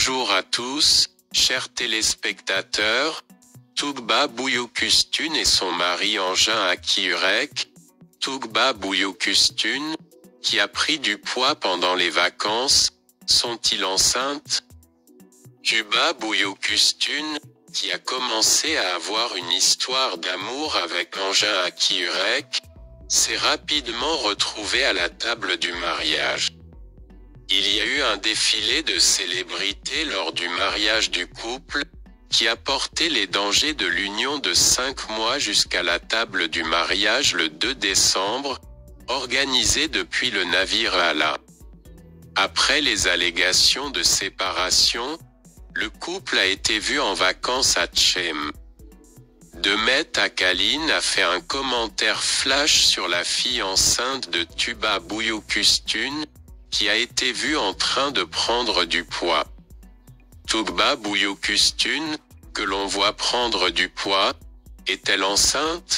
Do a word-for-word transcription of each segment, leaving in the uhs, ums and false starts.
Bonjour à tous, chers téléspectateurs. Tugba Büyüküstün et son mari Engin Akiyürek, Tugba Büyüküstün, qui a pris du poids pendant les vacances, sont-ils enceintes? Tuğba Büyüküstün, qui a commencé à avoir une histoire d'amour avec Engin Akiyürek, s'est rapidement retrouvée à la table du mariage. Il y a eu un défilé de célébrités lors du mariage du couple, qui a porté les dangers de l'union de cinq mois jusqu'à la table du mariage le deux décembre, organisée depuis le navire Ala. Après les allégations de séparation, le couple a été vu en vacances à Cem. Demet Akalin a fait un commentaire flash sur la fille enceinte de Tuğba Büyüküstün, qui a été vue en train de prendre du poids. Tugba Büyüküstün, que l'on voit prendre du poids, est-elle enceinte?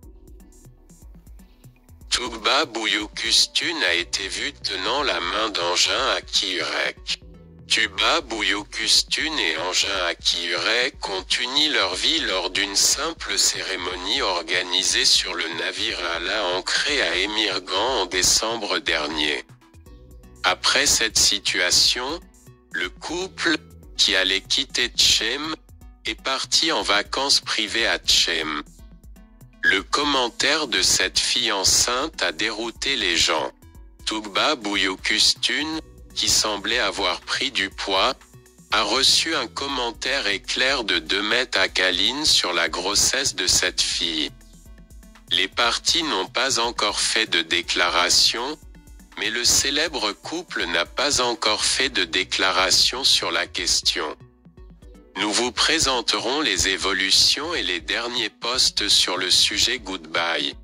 Tugba Büyüküstün a été vue tenant la main d'Engin Akiyürek. Tuğba Büyüküstün et Engin Akiyürek ont uni leur vie lors d'une simple cérémonie organisée sur le navire Ala ancré à Emirgan en décembre dernier. Après cette situation, le couple, qui allait quitter Cem, est parti en vacances privées à Cem. Le commentaire de cette fille enceinte a dérouté les gens. Tugba Büyüküstün, qui semblait avoir pris du poids, a reçu un commentaire éclair de Demet Akalin sur la grossesse de cette fille. Les parties n'ont pas encore fait de déclaration, mais le célèbre couple n'a pas encore fait de déclaration sur la question. Nous vous présenterons les évolutions et les derniers posts sur le sujet. Goodbye.